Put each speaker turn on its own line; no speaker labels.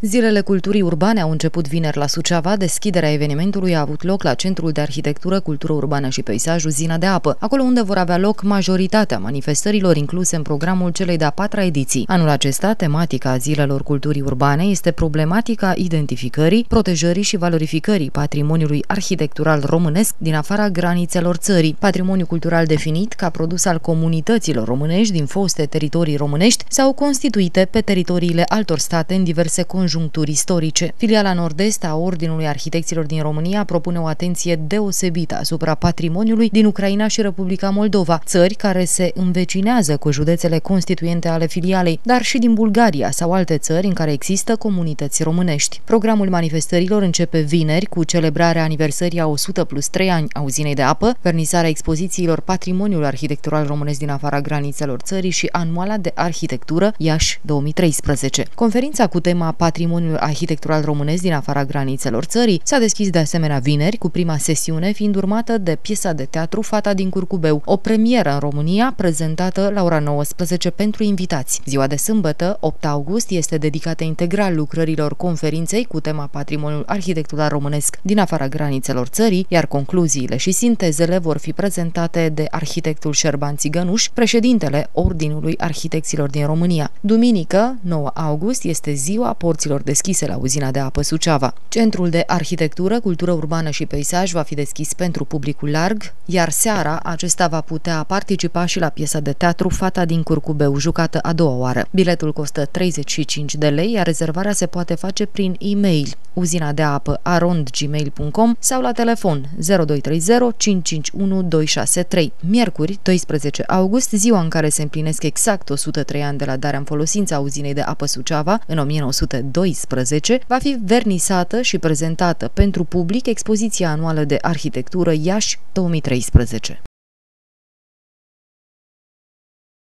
Zilele culturii urbane au început vineri la Suceava. Deschiderea evenimentului a avut loc la Centrul de Arhitectură, Cultură Urbană și Peisaj Uzina de Apă, acolo unde vor avea loc majoritatea manifestărilor incluse în programul celei de-a 4-a ediții. Anul acesta, tematica Zilelor Culturii Urbane este problematica identificării, protejării și valorificării patrimoniului arhitectural românesc din afara granițelor țării. Patrimoniu cultural definit ca produs al comunităților românești din foste teritorii românești sau constituite pe teritoriile altor state în diverse conjuncturi istorice. Filiala nord-est a Ordinului Arhitecților din România propune o atenție deosebită asupra patrimoniului din Ucraina și Republica Moldova, țări care se învecinează cu județele constituente ale filialei, dar și din Bulgaria sau alte țări în care există comunități românești. Programul manifestărilor începe vineri cu celebrarea aniversării a 100 plus 3 ani a Uzinei de Apă, vernisarea expozițiilor Patrimoniul arhitectural românesc din afara granițelor țării și Anuala de Arhitectură Iași 2013. Conferința cu tema Patrimoniul arhitectural românesc din afara granițelor țării s-a deschis de asemenea vineri, cu prima sesiune fiind urmată de piesa de teatru Fata din Curcubeu, o premieră în România prezentată la ora 19 pentru invitați. Ziua de sâmbătă, 8 august, este dedicată integral lucrărilor conferinței cu tema Patrimoniul arhitectural românesc din afara granițelor țării, iar concluziile și sintezele vor fi prezentate de arhitectul Șerban Țigănuș, președintele Ordinului Arhitecților din România. Duminică, 9 august, este ziua porților deschise la Uzina de Apă Suceava. Centrul de Arhitectură, Cultură Urbană și Peisaj va fi deschis pentru publicul larg, iar seara acesta va putea participa și la piesa de teatru Fata din Curcubeu, jucată a doua oară. Biletul costă 35 de lei, iar rezervarea se poate face prin e-mail uzinadeapă@gmail.com sau la telefon 0230 551 263. Miercuri, 12 august, ziua în care se împlinesc exact 103 ani de la darea în folosință a Uzinei de Apă Suceava în 1912, va fi vernisată și prezentată pentru public expoziția anuală de arhitectură Iași 2013.